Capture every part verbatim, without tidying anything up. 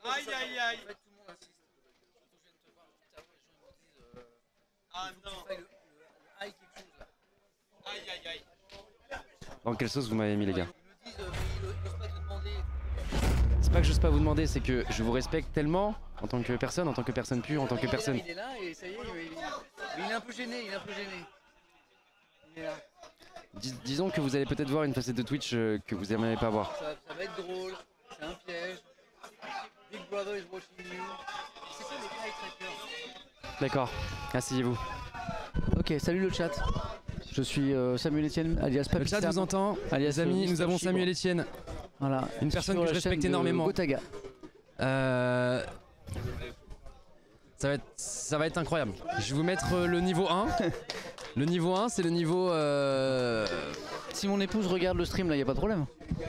Aïe aïe aïe. En fait, tout le monde insiste. Surtout, je viens de te voir tout à l'heure, les gens ils me disent. Euh, Ah il faut que non. tu fasses le, le, le high quelque chose là. Aïe aïe aïe. Dans quelle sauce vous m'avez mis les gars? Ils me disent, euh, mais ils n'osent pas te demander. C'est pas que j'ose pas vous demander, c'est que je vous respecte tellement en tant que personne, en tant que personne pure, en tant que Il est là, personne. Il est là et ça y est, il, il, mais il est un peu gêné, il est un peu gêné. Il est là. Dis- disons que vous allez peut-être voir une facette de Twitch euh, que vous n'aimeriez pas voir. Ça, ça va être drôle, c'est un piège. Big Brother is watching you. C'est quoi les high trackers? D'accord, asseyez-vous. Ok, salut le chat. Je suis euh, Samuel Etienne, alias Le chat Papista. vous entend, Alias, les amis, euh, nous Mister avons Chibre. Samuel Etienne, Voilà. une personne Sur que je la respecte chaîne de énormément. Gotaga. Euh... Ça va, être, ça va être incroyable. Je vais vous mettre euh, le niveau un. Le niveau un, c'est le niveau... Euh... Si mon épouse regarde le stream là, y a pas de problème.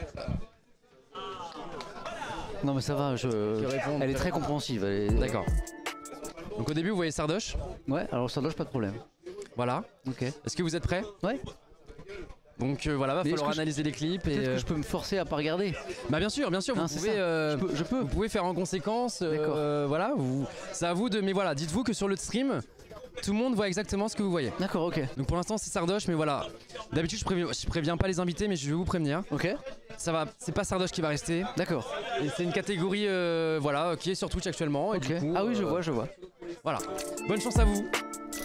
Non mais ça va, je... répond, elle est qui très répond. compréhensive. Elle est... D'accord. Donc au début, vous voyez Sardoche. Ouais, alors ça loge pas de problème. Voilà. Ok. Est-ce que vous êtes prêts? Ouais. Donc euh, voilà, va Mais est-ce falloir que je- analyser les clips et... Peut-être euh, que je peux me forcer à pas regarder. Bah bien sûr, bien sûr, Non, vous c'est pouvez, ça. euh, Je peux, je peux. vous pouvez faire en conséquence. euh, D'accord. euh, voilà, vous, c'est à vous de. Mais voilà, dites-vous que sur le stream, tout le monde voit exactement ce que vous voyez. D'accord, ok. Donc pour l'instant c'est Sardoche, mais voilà. D'habitude je préviens, je préviens pas les invités, mais je vais vous prévenir. Ok. Ça va, c'est pas Sardoche qui va rester. D'accord. Et c'est une catégorie, euh, voilà, qui est sur Twitch actuellement. Et Ok. du coup, Ah oui, je euh, vois, je vois. Voilà. Bonne chance à vous.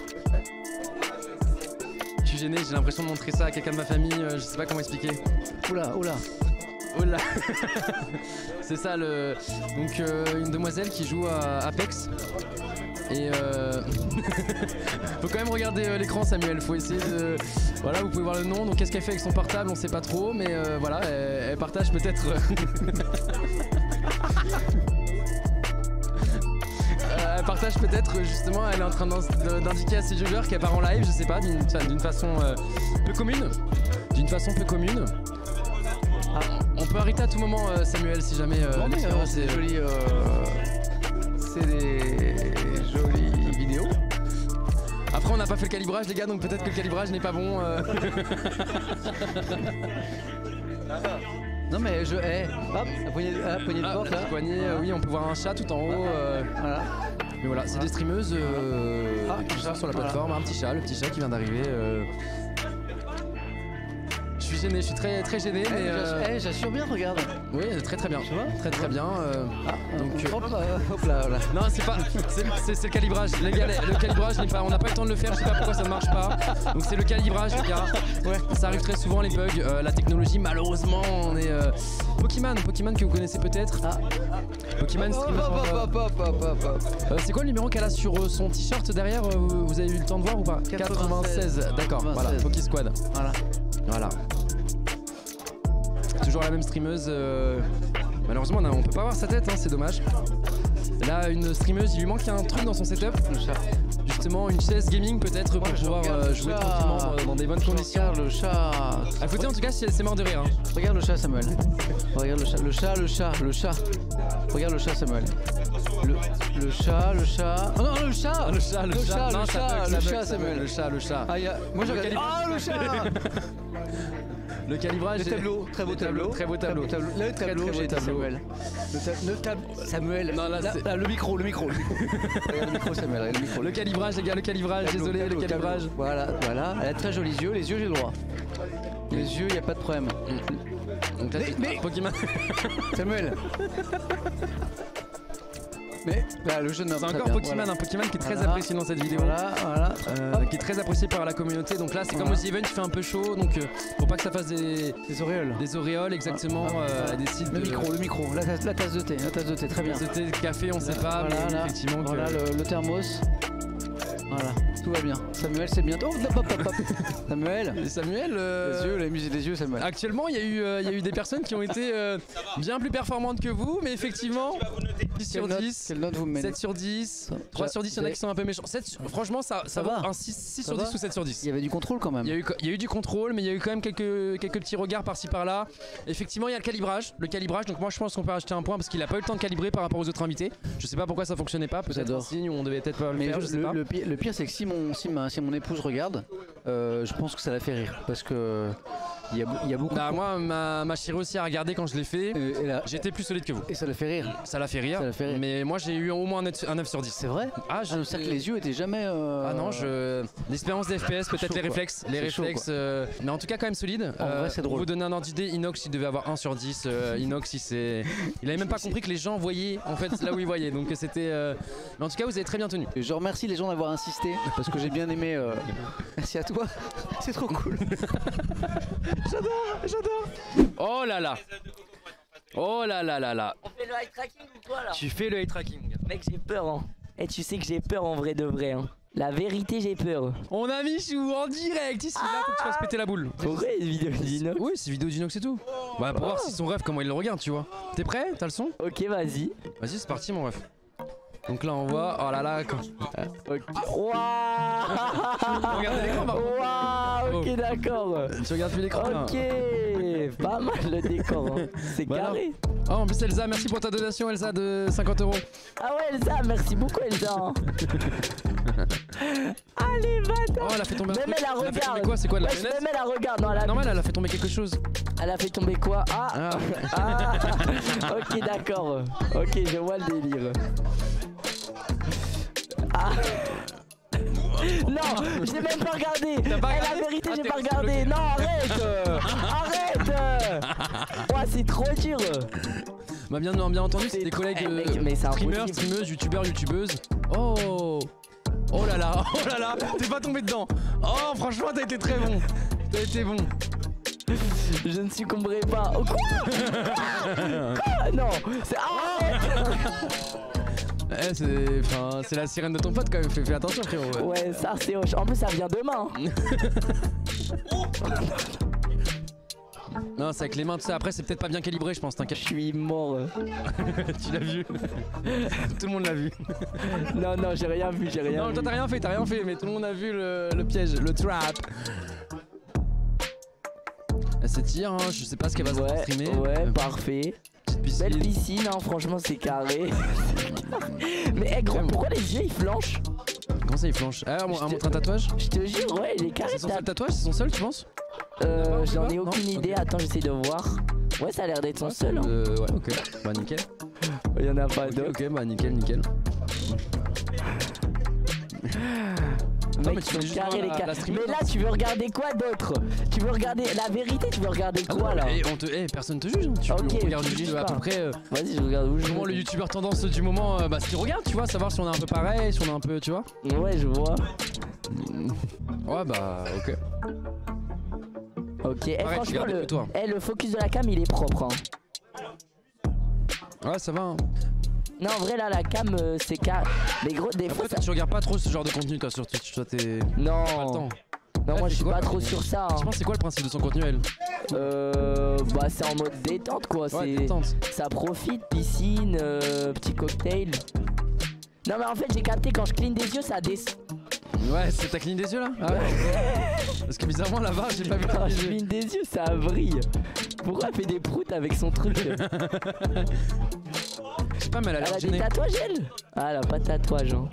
Je suis gêné, j'ai l'impression de montrer ça à quelqu'un de ma famille. euh, je sais pas comment expliquer. Oula, oula. Oh là. C'est ça le. Donc euh, une demoiselle qui joue à Apex. Et euh... faut quand même regarder euh, l'écran Samuel, faut essayer de... Voilà, vous pouvez voir le nom, donc qu'est-ce qu'elle fait avec son portable, on sait pas trop, mais euh, voilà, elle, elle partage peut-être... Euh, elle partage peut-être justement, elle est en train d'in- d'indiquer à ses viewers qu'elle part en live, je sais pas, d'une d'une façon euh, peu commune. D'une façon peu commune. Ah, on peut arrêter à tout moment euh, Samuel si jamais euh, Non mais euh, l'expérience c'est est- des jolies... euh, C'est des jolies vidéos. Après on n'a pas fait le calibrage les gars, donc peut-être que le calibrage n'est pas bon. euh. Non mais je... Eh, hop, la poignée, la poignée de Ah, porte là. le poignet, euh, oui on peut voir un chat tout en haut. euh. Voilà. Mais voilà, c'est des streameuses euh, Ah, qui sont sur la voilà. plateforme. Un petit chat, le petit chat qui vient d'arriver. euh. Je suis gêné, je suis très très gêné, Eh, mais j'assure- euh, eh, j'assure bien, regarde. oui très très bien, Tu vois très très bien. euh. Ah, Donc, donc euh, hop, euh, hop là, voilà. Non, c'est pas, c'est c'est- c'est le calibrage. Les gars, le calibrage n'est pas, on n'a pas eu le temps de le faire. Je sais pas pourquoi ça ne marche pas. Donc c'est le calibrage, les gars. Ouais, ça arrive très souvent les bugs. Euh, la technologie, malheureusement, on est. Euh... Pokémon, Pokémon que vous connaissez peut-être. Ah. Pokémon Hop, streamer. hop, hop, hop, hop, hop, hop. Euh, c'est quoi le numéro qu'elle a sur euh, son t-shirt derrière euh, Vous avez eu le temps de voir ou pas? quatre-vingt-seize. D'accord, voilà, quatre-vingt-seize. Poké Squad. Voilà. Voilà. Toujours la même streameuse. euh, Malheureusement, on, a- on peut pas voir sa tête, hein, c'est dommage. Là, une streameuse, il lui manque un truc dans son setup. Le chat. Justement, une chaise gaming peut-être pour Moi, je pouvoir regarde euh, le jouer chat. tranquillement dans, dans des bonnes Je conditions. regarde le chat. À côté, en tout cas, c'est c'est mort de rire. hein. Regarde le chat, Samuel. Regarde le chat, le chat, le chat, le chat. Regarde le chat, Samuel. Le, le chat, le chat. Oh non, le chat. Ah, le chat, le, Le chat, chat, Non, le ça chat, bug, le ça chat, bug, Samuel. Le chat, le chat. Ah, y a... Moi, je Le regarde. calibre- Ah, le chat. Le calibrage. Le est- tableau, très beau tableau. Très beau tableau. Le Très, tableau, très beau j'ai dit tableau. Samuel. Le, ta- le tab... Samuel. Non, là, Là, c'est- là, le micro, le micro. Le micro, regarde le micro Samuel, regarde le micro. Le calibrage, les gars, le calibrage. Tableau, Désolé, tableau, le calibrage. tableau. Voilà, voilà. Elle a très jolis yeux. Les yeux, j'ai le droit. Les yeux, y a pas de problème. Donc là, Mais- c'est- mais- Pokémon. Samuel. Mais là, le jeune homme. C'est très encore bien, Pokémon, voilà. un Pokémon qui est très Voilà. apprécié dans cette vidéo. Voilà, voilà. Euh, Hop. qui est très apprécié par la communauté. Donc là, c'est comme Voilà. aux events, il fait un peu chaud. Donc euh, faut pas que ça fasse des, Des auréoles. des auréoles exactement. Voilà. euh, Voilà. elle décide Le de. micro, le micro. La tasse, la tasse de thé, la tasse de thé, très bien. de thé, de café, on sait pas, Voilà, mais là. effectivement que. Voilà le, le thermos. Voilà, tout va bien. Samuel, c'est bientôt. Oh, hop, hop, hop. Samuel. Et Samuel, euh, Les yeux, la musique des yeux, Samuel. actuellement, il y, a eu, euh, il y a eu des personnes qui ont été euh, bien plus performantes que vous, mais effectivement, dix sur Quelle note, dix, quelle note vous me menez? sept sur dix, trois Ça- sur dix, il y en a qui sont un peu méchants. sept sur- franchement, ça, ça, Ça vaut va. un six, six Ça sur va. dix ou sept sur dix. Il y avait du contrôle quand même. Il y, a eu, il y a eu du contrôle, mais il y a eu quand même quelques, quelques petits regards par-ci par-là. Effectivement, il y a le calibrage. Le calibrage, donc moi je pense qu'on peut acheter un point parce qu'il a pas eu le temps de calibrer par rapport aux autres invités. Je sais pas pourquoi ça fonctionnait pas, peut-être un J'adore. signe où on devait peut-être pas le Mais faire, je sais le, pas. le pire, le pire, c'est que si mon, si, ma, si mon épouse regarde, euh, je pense que ça la fait rire. Parce que Il y a, il y a beaucoup. Bah moi, ma, ma chérie aussi a regardé quand je l'ai fait. Euh, et, là- J'étais plus solide que vous. et ça le fait rire. Ça l'a fait rire. Ça l'a fait rire. Mais moi j'ai eu au moins un neuf sur dix. C'est vrai. Ah, Ah, je... c'est que les yeux étaient jamais. euh, Ah non, je... l'expérience des F P S, peut-être Chaud, les quoi. réflexes, les C'est chaud, réflexes, quoi. euh, mais en tout cas quand même solide. En vrai, c'est drôle. Pour vous donner un ordre d'idée, Inox il devait avoir un sur dix. euh, Inox il s'est, il avait même pas compris que les gens voyaient en fait là où ils voyaient. Donc c'était, euh, mais en tout cas vous avez très bien tenu. Je remercie les gens d'avoir insisté parce que j'ai bien aimé. euh, Merci à toi. C'est trop cool. J'adore, j'adore. Oh là là, oh là là là là. On fait le high tracking ou quoi là? Tu fais le high tracking. Mec, j'ai peur hein. Et tu sais que j'ai peur en vrai de vrai hein. La vérité, j'ai peur. On a Michou en direct ici là pour que tu fasses péter la boule. Pour vrai, une vidéo d'Inox. Oui, c'est vidéo d'Inox et tout. Bah pour voir si son rêve comment il le regarde, tu vois. T'es prêt? T'as le son? Ok, vas-y. Vas-y, c'est parti mon ref. Donc là on voit, oh là là, quand... Waouh. Regardez l'écran par contre. Waouh, ok, d'accord. Tu regardes plus l'écran là. Ok, pas mal le décor. Hein. C'est Bah alors. carré. Oh en plus Elsa, merci pour ta donation Elsa de cinquante euros. Ah ouais, Elsa, merci beaucoup, Elsa. hein. Allez, va. Oh elle a fait tomber un Même truc. elle la Elle a fait tomber regarde. quoi? C'est quoi de la Ouais, mayonnaise? même elle la regarde. Non, elle a, Normal, elle a fait tomber quelque chose. elle a fait tomber quoi? Ah, Ah. ah. Ok, d'accord. Ok, je vois le délire. Ah. Non, j'ai même pas regardé. T'as pas Eh, regardé? la vérité, Ah, j'ai t'es pas resté regardé. bloqué. Non, arrête. euh, Arrête. euh. Ouais, c'est trop dur. Bah bien, bien entendu, c'est C'est des trop- collègues Eh, euh, mec, mais c'est streamers, impossible. streameuses, youtubeurs, youtubeuses. Oh. Oh là là, oh là là, t'es pas tombé dedans. Oh franchement t'as été très bon. T'as été bon. Je ne succomberai pas. Oh, quoi? Quoi? Non, c'est arrête. Eh c'est, enfin, c'est la sirène de ton pote quand même, fais, fais attention frérot. Ouais, ça c'est hoche. En plus, ça vient demain. Non c'est avec les mains, tout ça, après c'est peut-être pas bien calibré je pense, Je t'inquiète. suis mort. Tu l'as vu. Tout le monde l'a vu. Non, non, j'ai rien vu, j'ai rien Non vu. toi t'as rien fait, t'as rien fait, mais tout le monde a vu le, le piège, le trap. Elle s'étire, hein, je sais pas ce qu'elle va se Ouais, streamer. ouais, Euh, parfait. petite piscine. Belle piscine, hein, franchement, c'est carré. Mais hey, gros, pourquoi les yeux ils flanchent? Comment ça il flanche? Ah on Je montre te- un tatouage? Je te jure, ouais, il est carré. C'est son ta- seul tatouage? C'est son seul tu penses? Euh, j'en ai Non, aucune non, idée. ok. Attends, j'essaie de voir. Ouais, ça a l'air d'être son seul. Hein. Euh, ouais ok, bah nickel. Il y en a pas Ok, d'autres. ok, bah nickel, nickel. Non, mais Mec, tu ils fais sont juste carrés voir les la- cas. la streamer, Mais là, non tu veux regarder quoi d'autre? Tu veux regarder la vérité? Tu veux regarder quoi là? Et on te, eh, personne te juge, hein. Tu Ok, on regarde tu juste juges à pas. peu près euh, Vas-y, je regarde où je comment le youtubeur tendance du moment, euh, bah ce qu'il regarde, tu vois, savoir si on est un peu pareil, si on est un peu, tu vois. Ouais, je vois. Ouais bah ok. Ok, et Arrête, tu franchement, gardes le, que toi. eh, le focus de la cam il est propre. Hein. Ouais ça va. Hein. Non, en vrai, là, la cam euh, c'est car. Mais gros, des fois. Après Ça... toi, tu regardes pas trop ce genre de contenu toi sur Twitch, toi t'es Non, pas le temps. non, Elle moi fait je suis quoi, pas elle trop sur ça. Hein. Tu penses c'est quoi le principe de son contenu elle? Euh. Bah, c'est en mode détente quoi. Ouais, c'est... détente. Ça profite, piscine, euh, petit cocktail. Non, mais en fait, j'ai capté quand je cligne des yeux, ça descend. Ouais, c'est ta cligne des yeux là? Ah ouais. Parce que bizarrement là-bas, j'ai pas vu Quand ta je cligne des yeux. cligne des yeux, ça brille. Pourquoi elle fait des proutes avec son truc? Je sais pas mais elle a Elle l'air a des gênée. tatouages, elle? Ah, elle a pas de tatouage, hein.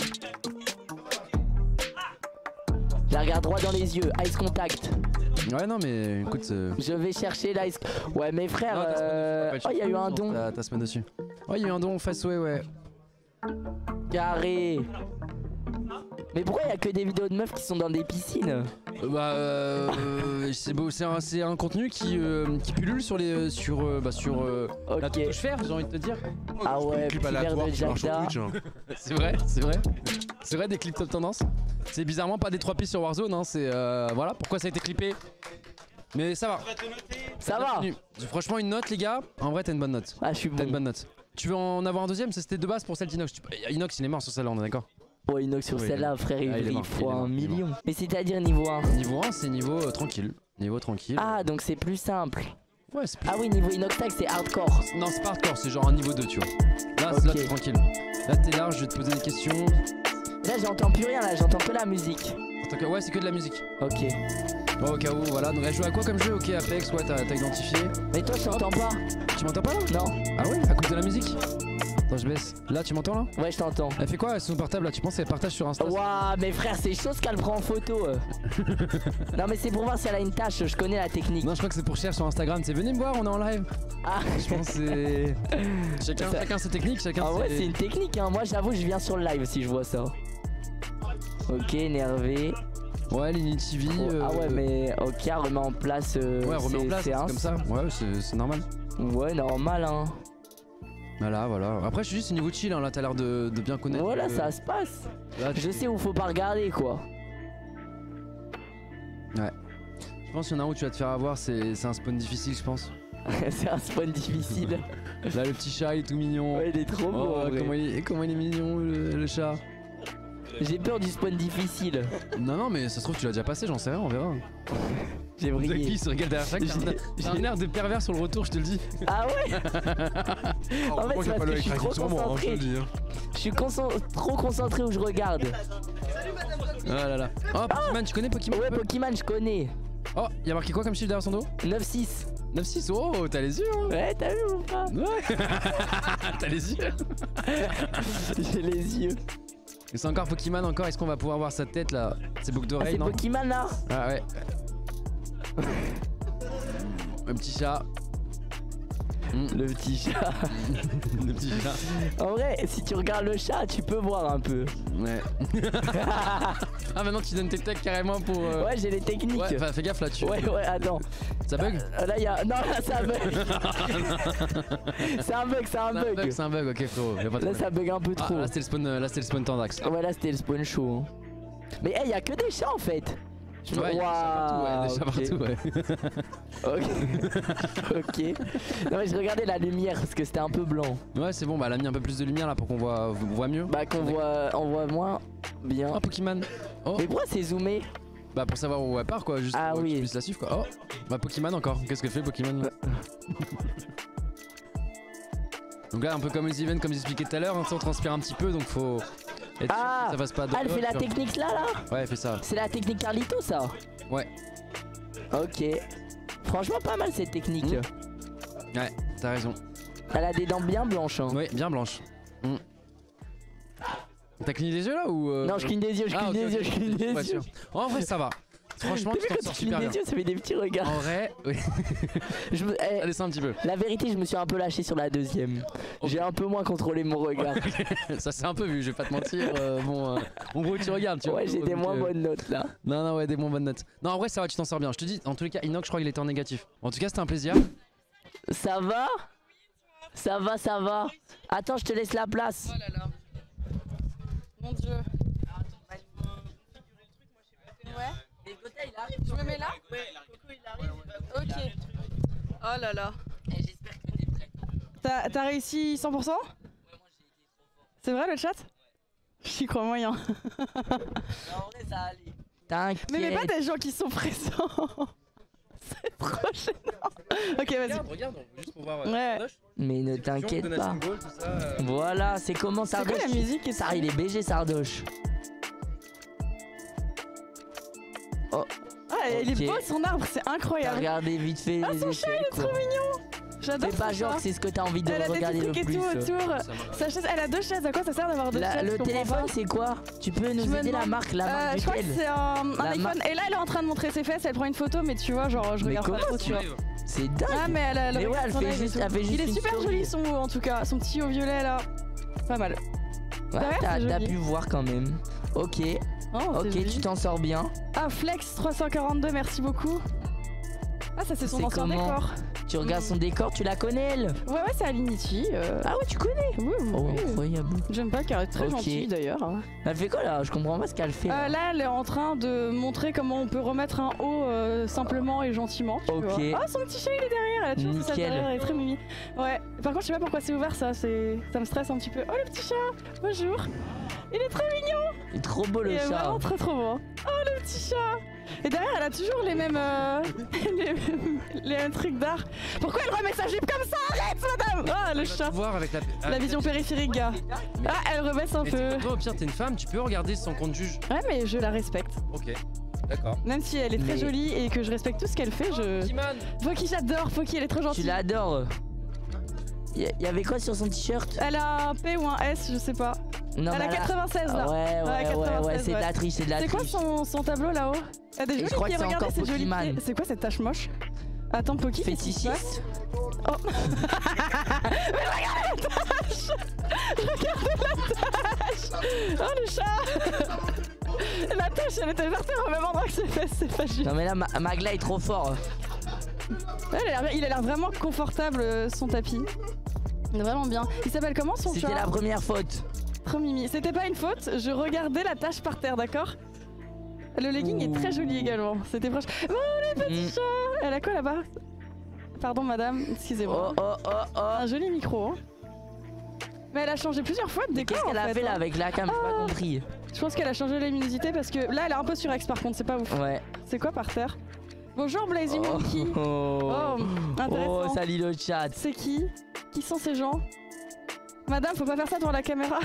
Je la regarde droit dans les yeux, ice contact. Ouais non mais écoute. euh, Je vais chercher l'ice. Ouais, mes frères. Non, ta semaine euh, dessus, Oh, il y a eu un don. Ta, ta semaine dessus. Ouais, il y a eu un don face ouais ouais. Carré. Mais pourquoi il y a que des vidéos de meufs qui sont dans des piscines? Euh, Bah euh, c'est beau, c'est un, c'est un contenu qui, euh, qui pullule sur les euh, sur euh, bah sur euh, la Ok. touche faire, j'ai envie de te dire. Ah ouais, clip petit verre aléatoire de qui marche sur Jacda. Twitch. Hein. C'est vrai, c'est vrai. C'est vrai des clips top tendance. C'est bizarrement pas des trois pistes sur Warzone hein, c'est euh, voilà pourquoi ça a été clippé. Mais ça va. On va te noter. Ça va? Bienvenue. Franchement une note les gars, en vrai t'as une bonne note. Ah, je suis T'as une bon. bonne note. Tu veux en avoir un deuxième? C'était de base pour celle d'Inox. Tu- Inox il est mort sur celle-là, on est d'accord. Oh, Inox sur Oui, celle-là, frère, il Ah, il est brille mort, il est fois mort, un il est million. Mais c'est-à-dire niveau un. Niveau un c'est niveau euh, tranquille. Niveau tranquille. Ah, donc c'est plus simple. Ouais c'est plus... Ah oui, niveau Inox Tag, c'est hardcore. Non c'est pas hardcore, c'est genre un niveau deux tu vois. Là, Ok. là t'es tranquille. Là t'es large, je vais te poser des questions. Là, j'entends plus rien, là, j'entends que la musique. Attends, que- ouais c'est que de la musique. Ok. Bon au cas où voilà, donc elle joue à quoi comme jeu? Ok Apex, ouais t'as t'as identifié. Mais toi, je t'entends pas. Tu m'entends pas là? Non. Ah ouais? À cause de la musique? Attends, je baisse. Là, tu m'entends là? Ouais, je t'entends. Elle fait quoi avec son portable là? Tu penses qu'elle partage sur Insta? Waouh, mais frère, c'est chaud ce qu'elle prend en photo. euh. Non, mais c'est pour voir si elle a une tâche. Je connais la technique. Non, je crois que c'est pour chercher sur Instagram. C'est venez me voir, on est en live. Ah, Je pense que c'est. Chacun, Ça- chacun ses techniques, chacun ah ouais, ses. c'est une technique, hein. Moi, j'avoue, je viens sur le live si je vois ça. Ok, énervé. Ouais, Lini T V. Oh, euh, Ah ouais, mais ok, elle remet en place. Euh, Ouais, remets en ses place, c'est séances. comme ça. Ouais, c'est c'est normal. Ouais, normal, hein. Voilà, voilà. Après, je suis juste au niveau chill, hein. Là, t'as l'air de, de bien connaître. Voilà, euh, ça se passe. là, tu- Je sais où faut pas regarder, quoi. Je pense qu'il y en a un où tu vas te faire avoir, c'est c'est un spawn difficile, je pense. C'est un spawn difficile. Là, le petit chat, il est tout mignon. Ouais, il est trop beau. Oh, en vrai. comment, il est, comment il est mignon, le, le chat. J'ai peur du spawn difficile. Non, non, mais ça se trouve, tu l'as déjà passé, j'en sais rien, on verra. J'ai Qui brillé. se regarde derrière chaque J'ai- J'ai un air de pervers sur le retour, je te le dis. Ah ouais. En fait, c'est parce que je suis trop concentré. Je suis concent- trop concentré où je regarde. Oh là là. Oh, Pokémon, tu connais Pokémon? Ouais, Pokémon, je connais. Oh, y'a marqué quoi comme chiffre derrière son dos? neuf six. neuf six, oh, t'as les yeux, hein. Ouais, t'as vu ou pas? Ouais. T'as les yeux. J'ai les yeux. Et c'est encore Pokémon, encore, est-ce qu'on va pouvoir voir sa tête là? C'est boucle Ah, d'oreille, c'est non? Pokémon là. Ah ouais. Un petit chat. Mm. Le petit chat. Le petit chat. En vrai, si tu regardes le chat, tu peux voir un peu. Ouais. Ah, maintenant tu donnes tes techs carrément pour. euh, Ouais, j'ai les techniques. Ouais, enfin, fais gaffe là, tu. Ouais, ouais, attends. Ça bug? Euh, Là, il y a. Non, là, ça bug. C'est un bug, c'est un C'est un bug, bug. c'est un bug, ok frérot. Y'a pas de Là, problème. ça bug un peu Ah, trop. là c'était le spawn, euh, là c'était le spawn Tandax. Ouais, là, c'était le spawn chaud. hein. Mais hey, y a que des chats en fait. Je me- Ouais, y'a des chats partout, Waouh, ouais, des chats ok. partout, ouais. Ok. Non, mais je regardais la lumière parce que c'était un peu blanc. Ouais, c'est bon, bah elle a mis un peu plus de lumière là pour qu'on voit, voit mieux. Bah, qu'on voit, on voit moins bien. Oh, Pokémon. Oh, Mais pourquoi c'est zoomé? bah pour savoir où elle part quoi, juste Ah pour que oui. tu puisses la suivre quoi. Oh, bah Pokémon encore. Qu'est-ce que fait Pokémon là? Donc là, un peu comme les events, comme j'expliquais tout à l'heure, hein, on transpire un petit peu donc faut être sûr Ah, que ça fasse pas de. Ah, elle fait la technique là, là. Ouais, elle fait ça. C'est la technique Carlito, ça. Ouais. Ok. Franchement, pas mal cette technique. Mmh. Ouais, t'as raison. Elle a des dents bien blanches. Hein. Ouais, bien blanche. Mm. T'as cligné des yeux là ou euh... Non, je cligne des yeux, je Ah, cligne ok, des ok. yeux, je cligne des Ouais, yeux. sûr. En vrai, ça va. Franchement, T'as tu vu t'en quand sors tu clignes super des bien. yeux, ça fait des petits regards. En vrai, oui. Je me- eh, Allez, ça un petit peu. la vérité, je me suis un peu lâché sur la deuxième. J'ai un peu moins contrôlé mon regard. Ça s'est un peu vu, je vais pas te mentir. euh, bon, euh, en gros, tu regardes, tu vois. Ouais, j'ai des donc, moins euh, bonnes notes là. Non, non, ouais, des moins bonnes notes. Non, en vrai, ça va, tu t'en sors bien. Je te dis, en tous les cas, Inox, je crois qu'il était en négatif. En tout cas, c'était un plaisir. Ça va? Ça va, ça va. Attends, je te laisse la place. Oh là là. Mon dieu. Ouais. Je me mets là? Ok. Oh là là. T'as t'as réussi cent pour cent? C'est vrai le chat? J'y crois moyen. T'inquiète. Mais mais pas des gens qui sont présents. C'est trop gênant. Ok, vas-y. Regarde, juste pour voir. Ouais. Mais ne t'inquiète pas. Voilà, c'est comment C'est Sardoche? quoi la musique et Ça, tout il est B G Sardoche. Ah, il Ok. est beau son arbre, c'est T'as incroyable. regardé vite fait Ah, les son échelles, chat, il est quoi. trop mignon. J'adore Fais pas son genre chat. que c'est ce que t'as envie de Elle a des regarder petits le trucs et plus. tout autour. Sa chaise, elle a deux chaises. À quoi ça sert d'avoir deux La- chaises? le Je comprends téléphone, pas. c'est quoi? Tu peux nous Je me aider la demande. marque, la marque Euh, je crois que duquel? c'est un, un La iPhone. marque- Et là, elle est en train de montrer ses fesses. Elle prend une photo, mais tu vois, genre, je Mais regarde pas comment trop, tu vois. C'est dingue. Ah, mais elle, elle Mais ouais, regarde elle son fait live et juste- tout. elle fait juste Il est une super story. joli son haut en tout cas. Son petit haut violet là. Pas mal. Ouais, derrière, t'as c'est t'as joli. pu voir quand même. Ok, Oh, c'est ok, joli. tu t'en sors bien. Ah, Flex trois cent quarante-deux, merci beaucoup. Ah, ça, c'est son C'est ancien comment décor. Tu regardes son décor, tu la connais elle? Ouais, ouais, c'est Alinity. Euh... Ah ouais, tu connais? Oui, oui, Oh, oui. incroyable. J'aime pas car elle est très Ok. gentille d'ailleurs. Elle fait quoi là? Je comprends pas ce qu'elle fait. là. Euh, là, elle est en train de montrer comment on peut remettre un haut euh, simplement et gentiment. Tu Ok. vois. Ah, son petit chat, il est derrière. Elle a toujours sa Nickel. derrière, elle est très mimi. Ouais. Par contre, je sais pas pourquoi c'est ouvert ça. C'est, ça me stresse un petit peu. Oh, le petit chat. Bonjour. Il est très mignon. Il est trop beau le Il est chat. vraiment très trop beau. Oh, le petit chat. Et derrière, elle a toujours les mêmes, euh, les, mêmes les mêmes trucs d'art. Pourquoi elle remet sa jupe comme ça? Arrête, madame. Ah, le chat. Voir avec la, La vision périphérique, gars. Ah, elle rebaisse un Mais peu. t'es- toi, au pire, t'es une femme, tu peux regarder son compte juge. Ouais, mais je la respecte. Ok, d'accord. Même si elle est très Mais- jolie et que je respecte tout ce qu'elle fait, je. Pokémon. Poki, j'adore. Poki, elle est trop Tu gentille. l'adores. y, y avait quoi sur son t-shirt? Elle a un P ou un S, je sais pas. Non, Elle a mais quatre-vingt-seize là. Ouais, ouais, ouais, ouais, ouais, c'est de ouais. la triche, c'est de la C'est triche. quoi son, son tableau là-haut? Elle a des Et jolis je crois pieds, que c'est regardez encore ces jolis Pokémon. pieds. C'est quoi cette tache moche? Attends, Poki, qu'est-ce qui se passe? Fétichiste. Oh. Mais regardez la tâche. Regardez la tâche. Oh le chat. La tâche elle était versée au même endroit que ses fesses, c'est pas juste. Non mais là Ma- Magla est trop fort. Elle a l'air- il a l'air vraiment confortable euh, son tapis. Vraiment bien. Il s'appelle comment son chat? C'était la première faute. Trop mimi. C'était pas une faute, je regardais la tâche par terre, d'accord? Le legging est très joli également. C'était proche. Oh les petits Mm. chats. Elle a quoi là-bas? Pardon madame, excusez-moi. Oh oh oh oh. Un joli micro. Hein. Mais elle a changé plusieurs fois de décor. Qu'est-ce qu'elle en a fait là hein. avec la cam? J'ai pas Ah. compris. Je pense qu'elle a changé la luminosité parce que là elle est un peu surex par contre, c'est pas ouf. Ouais. C'est quoi par terre? Bonjour Blazing Oh, Monkey. oh, Oh, intéressant. oh, salut le chat. C'est qui? Qui sont ces gens? Madame, faut pas faire ça devant la caméra.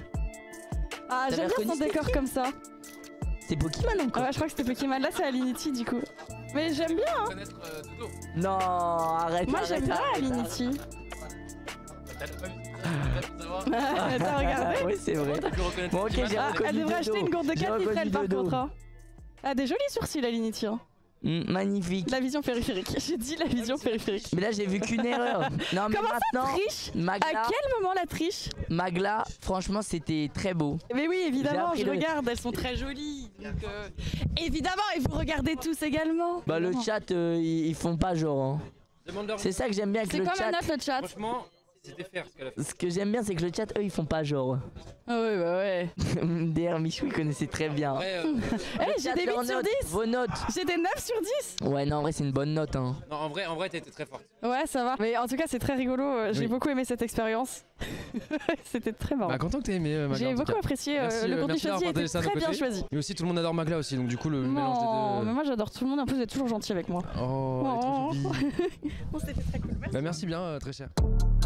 Ah, T'avais j'aime bien reconnu son c'était décor qui comme ça. C'est Pokémon Ah encore? ouais, je crois que c'était Pokémon. Là, c'est Alinity du coup. Mais j'aime bien. Connaître euh, de dos. Non, arrête. Moi, arrête, j'aime bien arrête, Alinity. T'as pas vu t'as pu savoir. T'as regardé? Oui, c'est vrai. T'as pu reconnaître Bon, ok, Pokémon. j'ai Ah, reconnu elle devrait de acheter dos. une gourde de J'ai quatre reconnu litres par de dos. contre. Hein. Ah, des jolis sourcils, Alinity. Hein. Mm, magnifique. La vision périphérique. J'ai dit la vision périphérique. Mais là, j'ai vu qu'une erreur. Non, mais Comment ça maintenant, triche? Magla, À quel moment la triche? Magla, franchement, c'était très beau. Mais oui, évidemment, appris je le- regarde, elles sont très jolies. Donc, euh, évidemment, et vous regardez tous également. Bah, le Évidemment. chat, euh, ils, ils font pas genre. Hein. Demande-leur. C'est ça que j'aime bien avec C'est le quoi ma chat. note le chat? Franchement, c'était faire ce qu'elle a fait. Ce que j'aime bien, c'est que le chat, eux, ils font pas genre. Ah ouais, bah ouais. D'ailleurs, Michou, il connaissait très bien. Après, euh, Eh, j'ai Chat, des leurs huit sur notes, dix. Vos notes. J'ai des neuf sur dix. Ouais, non, en vrai, c'est une bonne note. Hein. non, en vrai, en vrai, t'étais très forte. Ouais, ça va. Mais en tout cas, c'est très rigolo. euh, J'ai Oui. beaucoup aimé cette expérience. C'était très marrant. Bah, content que t'aies aimé euh, Magla. J'ai en tout beaucoup cas. apprécié. euh, Merci, le euh, contenu merci d'avoir choisi était partagé ça de très nos bien côtés. choisi. Mais aussi, tout le monde adore Magla aussi, donc du coup, le mélange Non, des mais deux. moi j'adore tout le monde. En plus, vous êtes toujours gentil avec moi. Oh, elle est trop Oh. jolie. Bon, c'était très cool. Merci. Bah, merci bien, euh, très cher.